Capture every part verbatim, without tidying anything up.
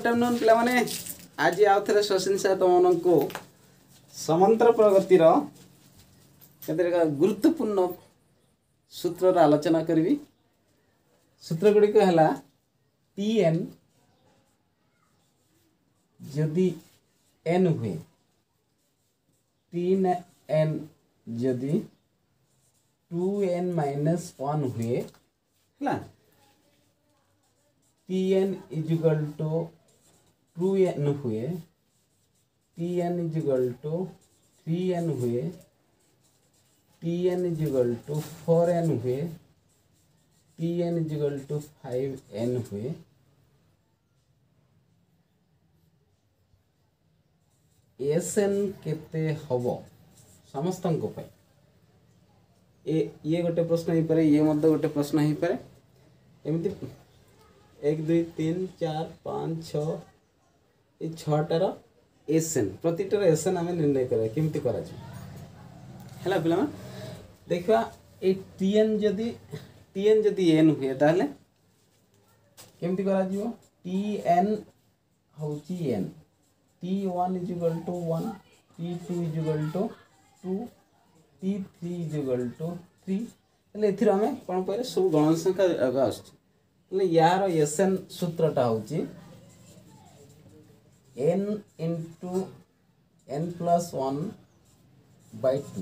Afternoon पिला माने आज आउ थे शशिन सार तुम को समांतर प्रगतिर केते गुरुत्वपूर्ण सूत्र आलोचना करी। सूत्र गुड़िक है टी एन जदि एन हुए टी एन जदि टू एन माइनस वन हुए है T N equal to two N हुए T N equal to three N हुए T N equal to four N हुए T N equal to five N हुए S N केते हबो समस्त ए ये गोटे प्रश्न हो पारे ये मत गोटे प्रश्न हो पारे एमती एक दुई तीन चार पाँच छः ये छटार एस एन प्रतिटार एस एन आम निर्णय करा केमती करा है पिला देखा ये टी एन जदि टी एन जदि एन हुए ताहले केमती करा जीवो टी एन होची n T one is equal to one T two is equal to two T three is equal to three एथि आम कौन कह सब गण संख्या आगे आसुच्छे यार एस एन सूत्रटा हूँ n into n plus one by two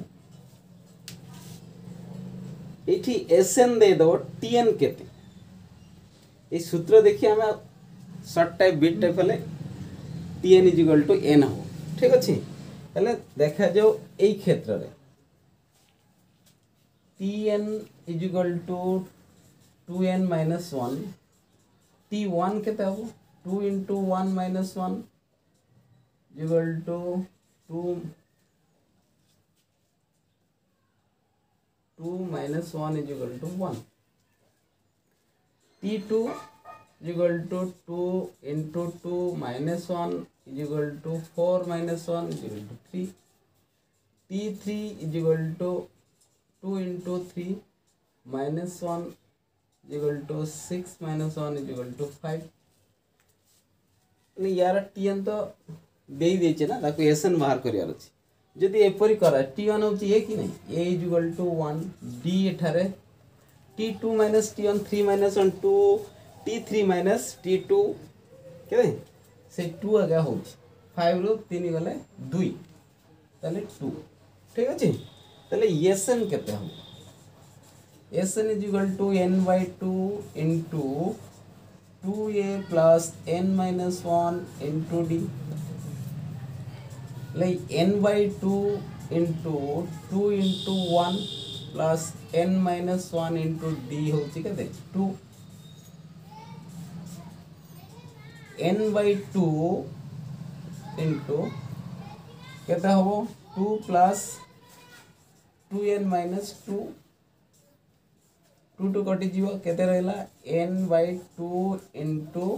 ये एस एन दे दो टी एन केते ये सूत्र देखिए आम सर्ट टाइप बिट टाइप हेले T n is equal to n हो ठीक अच्छे हेले देखा जाओ यही क्षेत्र में T n is equal to two N minus one T one के हम two into one minus one equal to to two minus one is equal to one T two is equal to two into two minus one is equal to four minus one is equal to three T three is equal to two into three minus one is equal to six minus one is equal to five यार T n तो दे देचे ना ताको S n बाहर करियार अछि जदि एपरि करा T one होची ए कि नहीं a is equal to one d एठारे T two minus T one three minus one two T three minus T two के से टू आगे हो फाइव रु तीन गले दुई ताले टू ठीक अच्छे ताले एस एन केते हम S n is equal to n by two into two a plus n minus one into d like n by two into two into one plus n minus one into d हो two n by two into केता हम two plus two N minus two to two कटि जीव केते रहला n by two into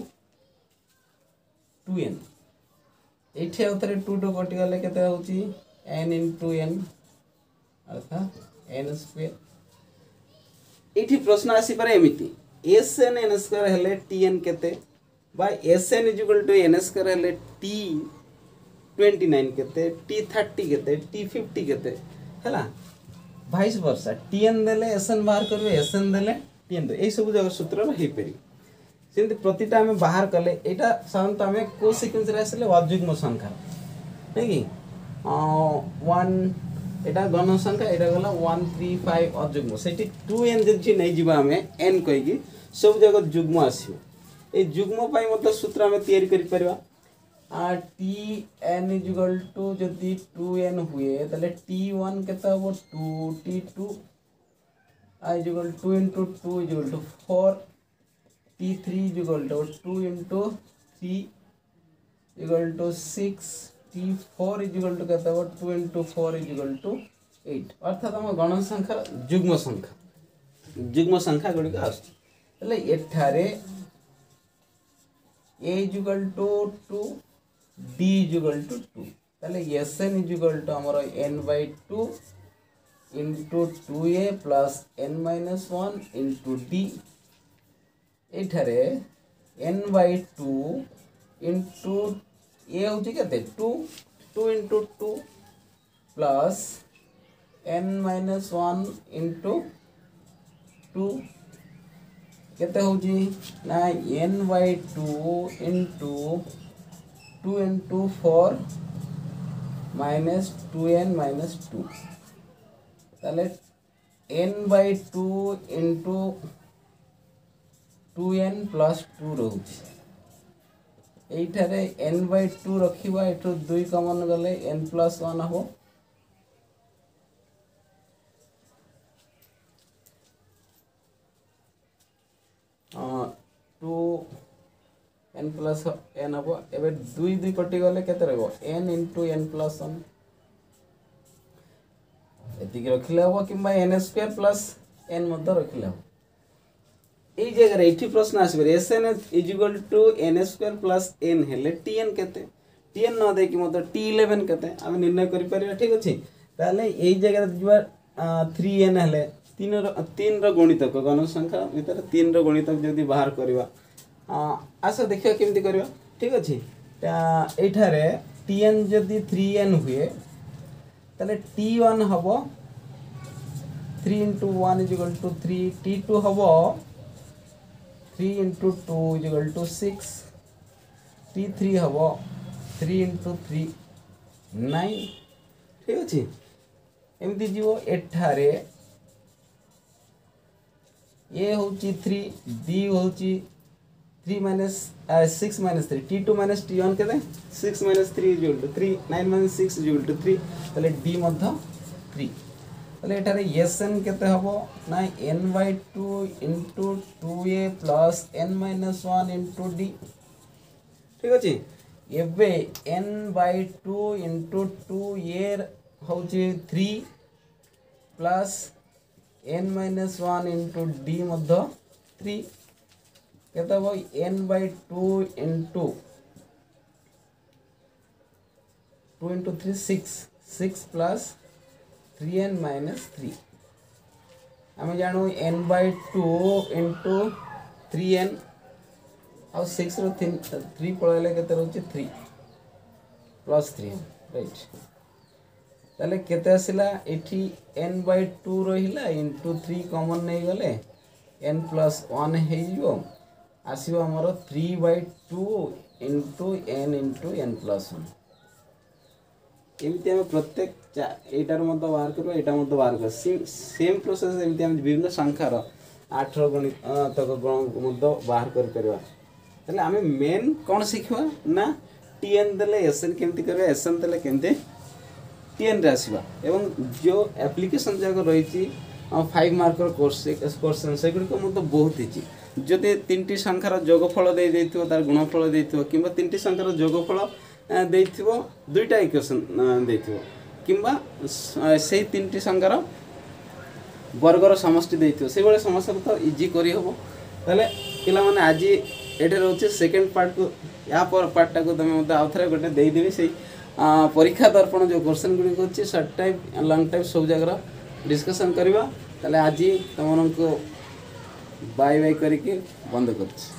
two n ये आउे two two कटि गले केते होची एन इंटू एन अर्थात एन स्क्वायर ये प्रश्न आसी पारे एमिति एस एन एन स्क्वायर हेले टी एन केते by S n is equal to n square हेले टी ट्वेंटी नाइन केते टी थर्टी केते टी फिफ्टी केते हैला वाइस वर्सा टी एन देले एस एन बाहर करबे एस एन देले टी एन दे ए सब जगह सूत्र हे पेरी सेंति प्रतिटा में बाहर कले एटा साधारणतः हमें को सीक्वेंस रे आसले अजुग्म संख्या नै कि वन एटा गण संख्या एटा गला वन थ्री फाइव अजुग्म सेठी टू एन जे नै जिबा हमें एन कहि कि सब जगह जुग्म आसीबो ए जुग्म पाई मतलब सूत्र हमें तैयारी करि परबा आ T n is equal to जदि टू एन हुए ताले टी वन केता हो टू टी टू आ is equal to into two is equal to four T three is equal to two into three equal to six T four is equal to केता हो two into four is equal to eight अर्थात हम गण संख्या जुग्म संख्या जुग्म संख्या गुड़िक आसले एठारे a is equal to two d is equal to two ताले S n is equal to हमर n by two into two a plus n minus one into d एठारे एन बाई टू इंटू ये हूँ के two two into two plus n minus one into two केते हूँ ना n by two into two into four minus two N minus two ताले n by two into two n plus two रोचे ये N by to रखा ये दुई common गले एन प्लस वन हम टू एन प्लस एन हम एवं दुई दुई कटि गले के n into n plus one ये रखिले हम कि एन स्क्वायर प्लस एन रखिले हम ये जगह ये प्रश्न आसवे S n is equal to n square plus n हेले टी एन केते टी एन न देकी मतलब टी इलेवन केते आम निर्णय करि परिबा ठीक अछि ताले एई जगह दिबा थ्री एन हेले तीन रो तीन रो गणितक गण संख्या भीतर तीन रो गणितक जदी बाहर करबा आसा देखियो केमती करबा ठीक अछि एठारे टी एन जदी थ्री एन हुए ताले टी वन हबो three into one is equal to three T two हबो three into two is equal to six T three हम थ्री इंटू थ्री नाइन ठीक अच्छे एमती जीव एठारे ए हूँ थ्री डी हूँ three minus six minus three T two minus T one के six minus three is equal to three nine minus six is equal to three ताले d मध्य थ्री ताले एठारे एस एन केते हबो ना n by two into two a plus n minus one into d ठीक अच्छे एबे n by two into two a हूँ three plus n minus one into d मध्य थ्री केते हबो n by two into two into three six six plus three n minus three आम जानू n by two into three n uh six three पड़े के रोचे three plus three n right ताले केते आसिला एठी एन बाई टू रहिला इंटू थ्री कॉमन नहीं गले एन प्लस वन हो आसो आमर three by two into n into n plus one एमती आम प्रत्येक एटार मत बाहर कर एटा मत बाहर कर सेम प्रोसेस एमती आम विभिन्न संख्यार आठ गणित तक गण मत बाहर कर परिबा आम मेन कौन शिखा ना टी एन देले एस एन केमती करबा एस एन देले केमती टी एन रे आसीबा एवं जो एप्लिकेशन जाक रही फाइव मार्कर कोर्स क्वेश्चन से गुड़िक मतलब बहुत इजी जदि तीन टी संख्यार जोगफल दे देथिबो तार गुणफल देथिबो किंबा तीन टी संख्यार जोगफल देथिबो दुईटा इक्वेशन देथिबो किंबा से तीन टी संख्यार वर्गर समष्टि देथिबो से बळे समस्या तो इजी करी हबो ताले पिला माने आज एटे रहउचे सेकंड पार्ट को या पर पार्ट को तमे मते आउथरे गोटे देई देबी से परीक्षा दर्पण जो क्वेश्चन गुडी को अछि शॉर्ट टाइप लॉन्ग टाइप सब जगह डिस्कशन करबा ताले आज तमनको बाय बाय करके बंद करछि।